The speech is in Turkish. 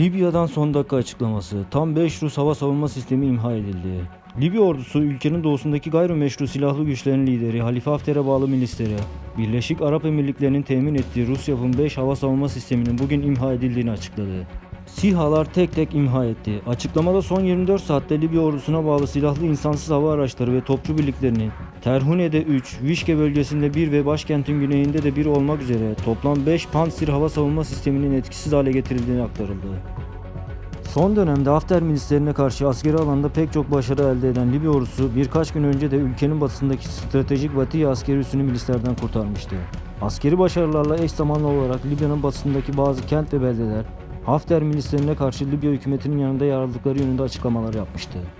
Libya'dan son dakika açıklaması. Tam 5 Rus hava savunma sistemi imha edildi. Libya ordusu ülkenin doğusundaki gayrimeşru silahlı güçlerin lideri Halife Hafter'e bağlı milislere, Birleşik Arap Emirlikleri'nin temin ettiği Rus yapım 5 hava savunma sisteminin bugün imha edildiğini açıkladı. SİHA'lar tek tek imha etti. Açıklamada son 24 saatte Libya ordusuna bağlı silahlı insansız hava araçları ve topçu birliklerinin Terhune'de 3, Vişke bölgesinde 1 ve başkentin güneyinde de 1 olmak üzere toplam 5 Pantsir hava savunma sisteminin etkisiz hale getirildiğini aktarıldı. Son dönemde Hafter milislerine karşı askeri alanda pek çok başarı elde eden Libya ordusu birkaç gün önce de ülkenin batısındaki stratejik Vatiye askeri üssünü milislerden kurtarmıştı. Askeri başarılarla eş zamanlı olarak Libya'nın batısındaki bazı kent ve beldeler Hafter milislerine karşı Libya hükümetinin yanında yer aldıkları yönünde açıklamalar yapmıştı.